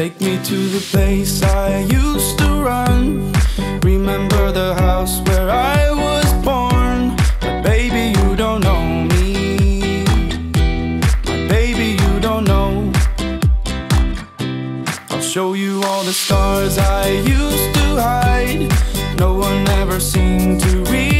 Take me to the place I used to run. Remember the house where I was born. But baby, you don't know me. My baby, you don't know. I'll show you all the stars I used to hide. No one ever seemed to reach